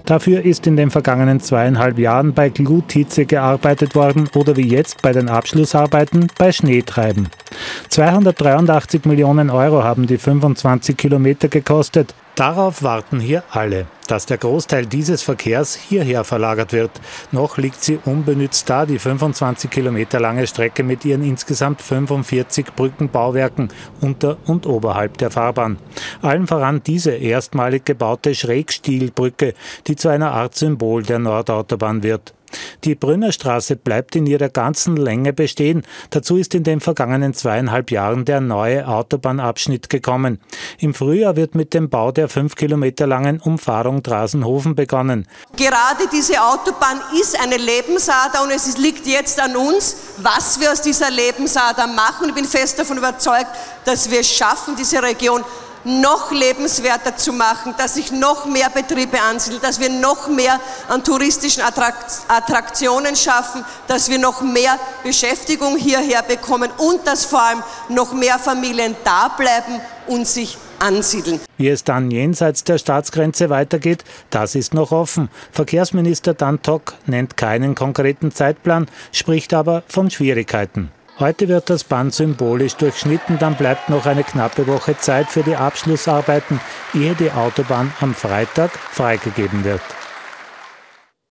Dafür ist in den vergangenen 2,5 Jahren bei Gluthitze gearbeitet worden oder wie jetzt bei den Abschlussarbeiten bei Schneetreiben. 283 Millionen Euro haben die 25 Kilometer gekostet. Darauf warten hier alle, dass der Großteil dieses Verkehrs hierher verlagert wird. Noch liegt sie unbenützt da, die 25 Kilometer lange Strecke mit ihren insgesamt 45 Brückenbauwerken unter und oberhalb der Fahrbahn. Allen voran diese erstmalig gebaute Schrägstielbrücke, die zu einer Art Symbol der Nordautobahn wird. Die Brünnerstraße bleibt in ihrer ganzen Länge bestehen. Dazu ist in den vergangenen 2,5 Jahren der neue Autobahnabschnitt gekommen. Im Frühjahr wird mit dem Bau der 5 Kilometer langen Umfahrung Drasenhofen begonnen. Gerade diese Autobahn ist eine Lebensader und es liegt jetzt an uns, was wir aus dieser Lebensader machen. Ich bin fest davon überzeugt, dass wir es schaffen, diese Region noch lebenswerter zu machen, dass sich noch mehr Betriebe ansiedeln, dass wir noch mehr an touristischen Attraktionen schaffen, dass wir noch mehr Beschäftigung hierher bekommen und dass vor allem noch mehr Familien da bleiben und sich ansiedeln. Wie es dann jenseits der Staatsgrenze weitergeht, das ist noch offen. Verkehrsminister Dantok nennt keinen konkreten Zeitplan, spricht aber von Schwierigkeiten. Heute wird das Band symbolisch durchschnitten, dann bleibt noch eine knappe Woche Zeit für die Abschlussarbeiten, ehe die Autobahn am Freitag freigegeben wird.